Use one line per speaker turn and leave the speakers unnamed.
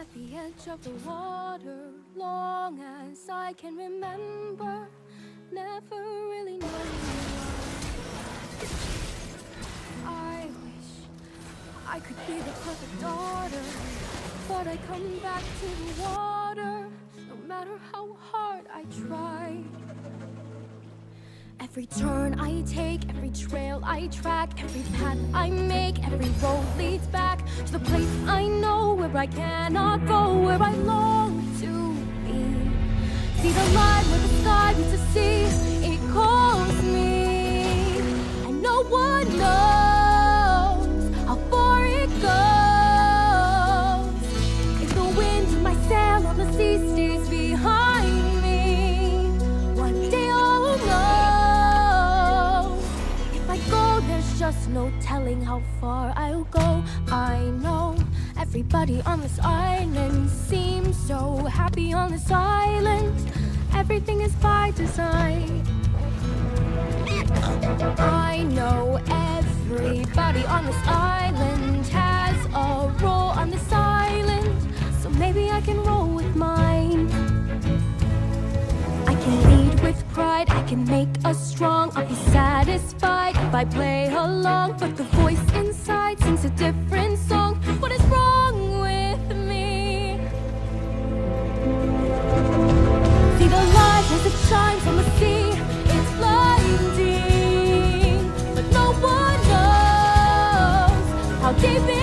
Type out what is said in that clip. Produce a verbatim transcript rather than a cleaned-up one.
at the edge of the water, long as I can remember, never really knowing why. I wish I could be the perfect daughter, but I come back to the water, no matter how hard I try. Every turn I take, every trail I track, every path I make, every road leads back to the place I know, where I cannot go, where I long to be. See the line where the sky meets the sea, it calls me, and no one knows how far it goes. If the wind in my sail on the sea stays behind me, one day I'll know. There's just no telling how far I'll go. I know everybody on this island seems so happy on this island. Everything is by design. I know everybody on this island has a role on this island, so maybe I can roll with mine. I can lead with pride, I can make us strong. I'll be satisfied if I play along, but the voice inside sings a different song. What is wrong with me? See the light as it shines on the sea, it's blinding, but no one knows how deep it